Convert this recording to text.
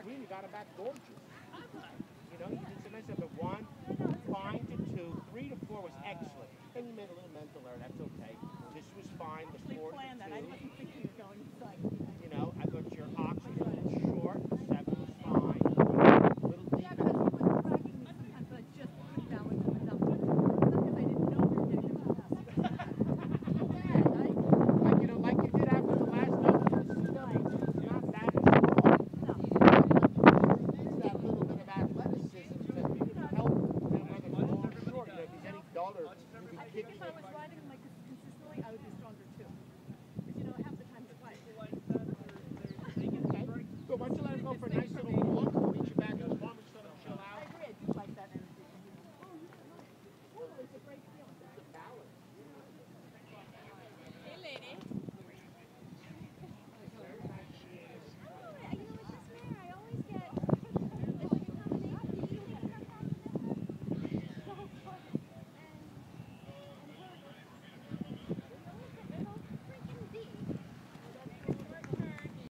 3, and you got him back gorgeous. You know, you did some nice stuff. But 1, fine to 2, 3 to 4 was excellent. Then you made a little mental error. That's okay. This was fine. The 4 to 2.